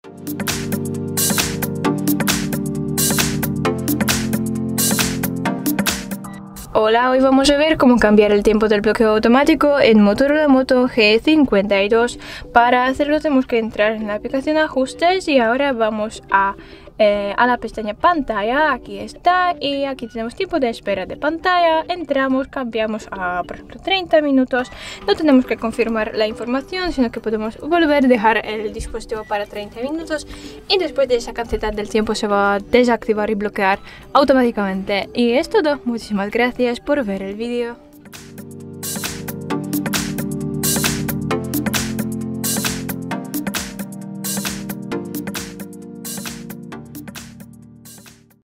Hola, hoy vamos a ver cómo cambiar el tiempo del bloqueo automático en Motorola Moto G52. Para hacerlo tenemos que entrar en la aplicación Ajustes y ahora vamos a la pestaña Pantalla. Aquí está, y aquí tenemos tiempo de espera de pantalla. Entramos, cambiamos a por ejemplo 30 minutos. No tenemos que confirmar la información, sino que podemos volver a dejar el dispositivo para 30 minutos y después de esa cantidad del tiempo se va a desactivar y bloquear automáticamente. Y es todo. Muchísimas gracias por ver el vídeo.